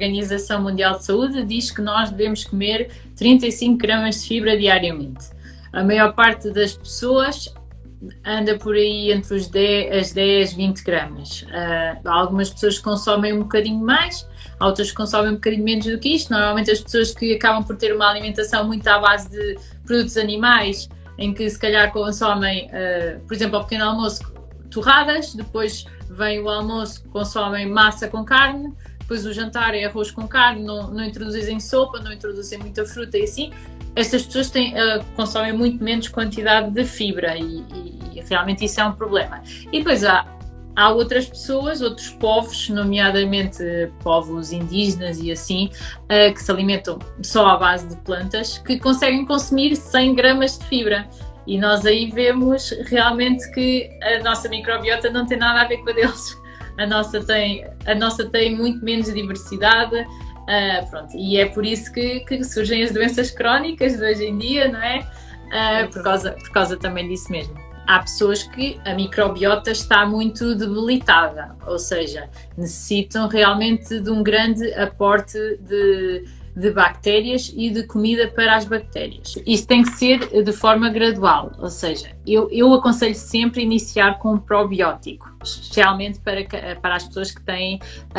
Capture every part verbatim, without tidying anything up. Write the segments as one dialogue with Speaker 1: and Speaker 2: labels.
Speaker 1: Organização Mundial de Saúde diz que nós devemos comer trinta e cinco gramas de fibra diariamente. A maior parte das pessoas anda por aí entre os dez, as dez, vinte gramas. Uh, há algumas pessoas que consomem um bocadinho mais, há outras que consomem um bocadinho menos do que isto. Normalmente as pessoas que acabam por ter uma alimentação muito à base de produtos animais, em que se calhar consomem, uh, por exemplo, ao pequeno almoço, torradas, depois vem o almoço, consomem massa com carne, depois o jantar é arroz com carne, não, não introduzem sopa, não introduzem muita fruta e assim. Estas pessoas têm, uh, consomem muito menos quantidade de fibra e, e, e realmente isso é um problema. E depois há, há outras pessoas, outros povos, nomeadamente povos indígenas e assim, uh, que se alimentam só à base de plantas, que conseguem consumir cem gramas de fibra. E nós aí vemos realmente que a nossa microbiota não tem nada a ver com a deles. A nossa tem, a nossa tem muito menos diversidade. Uh, pronto, e é por isso que, que surgem as doenças crónicas de hoje em dia, não é? Uh, por, causa, por causa também disso mesmo. Há pessoas que a microbiota está muito debilitada, ou seja, necessitam realmente de um grande aporte de, de bactérias e de comida para as bactérias. Isso tem que ser de forma gradual, ou seja, eu, eu aconselho sempre iniciar com um probiótico, especialmente para, para as pessoas que têm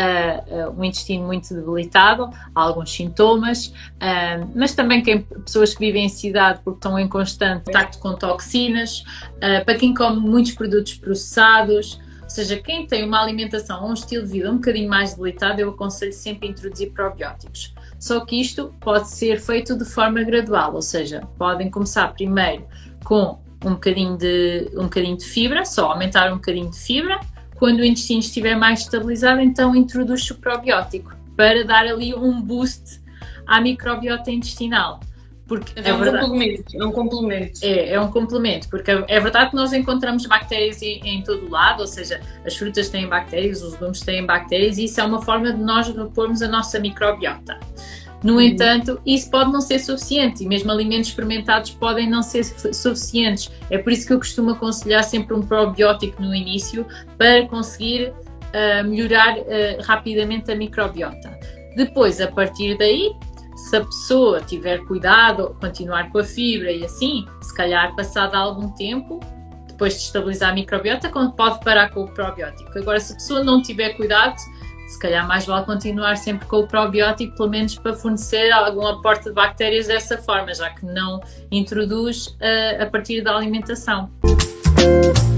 Speaker 1: uh, uh, um intestino muito debilitado, alguns sintomas, uh, mas também quem, pessoas que vivem em cidade porque estão em constante contacto com toxinas, uh, para quem come muitos produtos processados. Ou seja, quem tem uma alimentação ou um estilo de vida um bocadinho mais debilitado, eu aconselho sempre a introduzir probióticos. Só que isto pode ser feito de forma gradual, ou seja, podem começar primeiro com um bocadinho de, um bocadinho de fibra, só aumentar um bocadinho de fibra. Quando o intestino estiver mais estabilizado, então introduz o probiótico para dar ali um boost à microbiota intestinal. Porque
Speaker 2: é, é um verdade, complemento, é um complemento.
Speaker 1: É, é um complemento, porque é verdade que nós encontramos bactérias em, em todo o lado, ou seja, as frutas têm bactérias, os legumes têm bactérias e isso é uma forma de nós repormos a nossa microbiota. No hum. entanto, isso pode não ser suficiente e mesmo alimentos fermentados podem não ser suficientes. É por isso que eu costumo aconselhar sempre um probiótico no início para conseguir uh, melhorar uh, rapidamente a microbiota. Depois, a partir daí, se a pessoa tiver cuidado, continuar com a fibra e assim, se calhar passado algum tempo, depois de estabilizar a microbiota, pode parar com o probiótico. Agora, se a pessoa não tiver cuidado, se calhar mais vale continuar sempre com o probiótico, pelo menos para fornecer algum aporte de bactérias dessa forma, já que não introduz uh, a partir da alimentação.